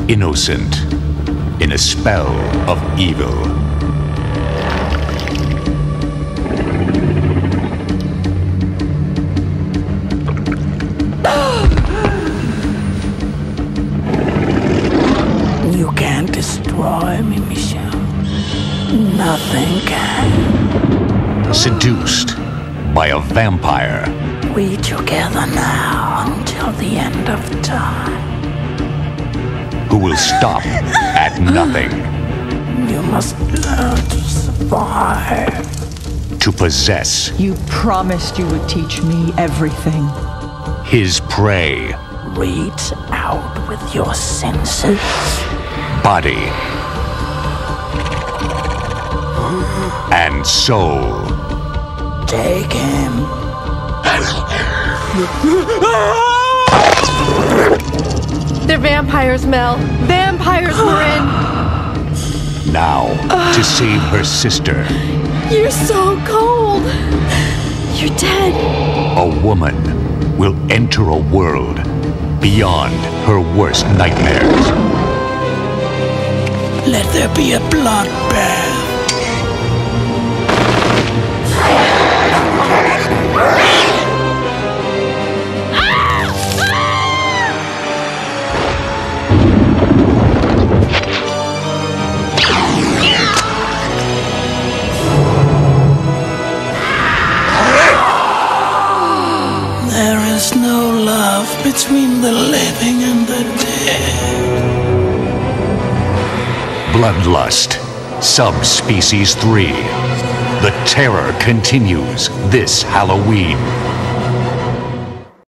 innocent in a spell of evil. You can't destroy me, Michelle. Nothing can. Seduced by a vampire. We together now until the end of time. Who will stop at nothing. You must learn to survive. To possess. You promised you would teach me everything. His prey. Reach out with your senses. Body. And soul. Take him. They're vampires, Mel. Vampires, Marin. Now, to save her sister. You're so cold. You're dead. A woman will enter a world beyond her worst nightmares. Let there be a bloodbath. There is no love between the living and the dead. Bloodlust, Subspecies III. The terror continues this Halloween.